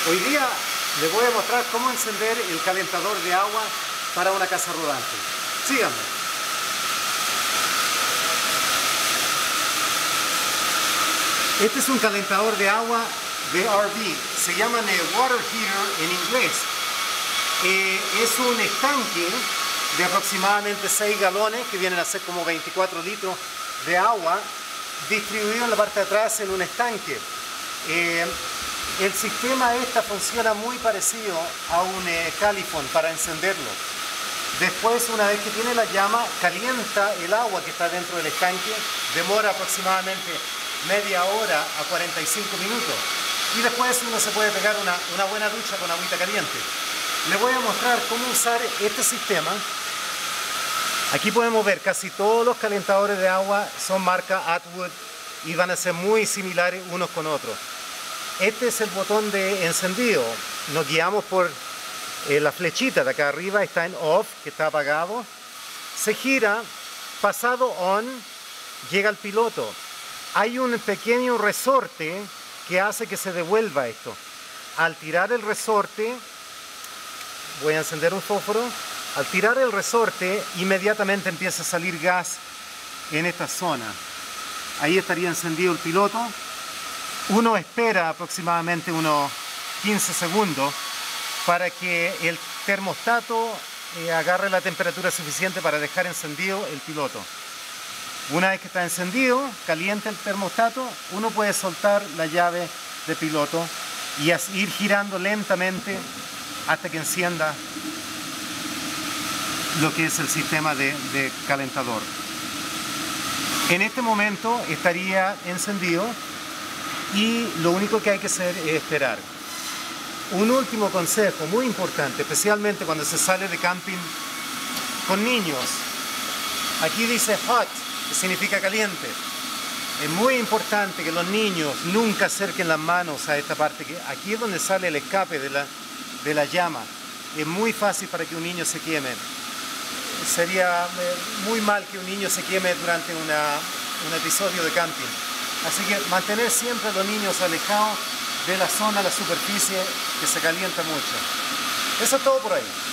Hoy día les voy a mostrar cómo encender el calentador de agua para una casa rodante. Síganme. Este es un calentador de agua de RV. Se llama water heater en inglés. Es un estanque de aproximadamente 6 galones que vienen a ser como 24 litros de agua distribuido en la parte de atrás en un estanque. El sistema funciona muy parecido a un calefón para encenderlo. Después, una vez que tiene la llama, calienta el agua que está dentro del estanque, demora aproximadamente media hora a 45 minutos. Y después uno se puede pegar una buena ducha con agüita caliente. Les voy a mostrar cómo usar este sistema. Aquí podemos ver casi todos los calentadores de agua son marca Atwood y van a ser muy similares unos con otros. Este es el botón de encendido. Nos guiamos por la flechita de acá arriba, está en off, que está apagado. Se gira, pasado on, llega el piloto. Hay un pequeño resorte que hace que se devuelva esto. Al tirar el resorte, voy a encender un fósforo. Al tirar el resorte, inmediatamente empieza a salir gas en esta zona. Ahí estaría encendido el piloto. Uno espera aproximadamente unos 15 segundos para que el termostato agarre la temperatura suficiente para dejar encendido el piloto. Una vez que está encendido, calienta el termostato, uno puede soltar la llave de piloto y ir girando lentamente hasta que encienda lo que es el sistema de calentador. En este momento estaría encendido y lo único que hay que hacer es esperar. Un último consejo muy importante, especialmente cuando se sale de camping con niños. Aquí dice hot, que significa caliente. Es muy importante que los niños nunca acerquen las manos a esta parte, que aquí es donde sale el escape de la llama. Es muy fácil para que un niño se queme. Sería muy mal que un niño se queme durante un episodio de camping. Así que mantener siempre a los niños alejados de la zona, la superficie que se calienta mucho. Eso es todo por ahí.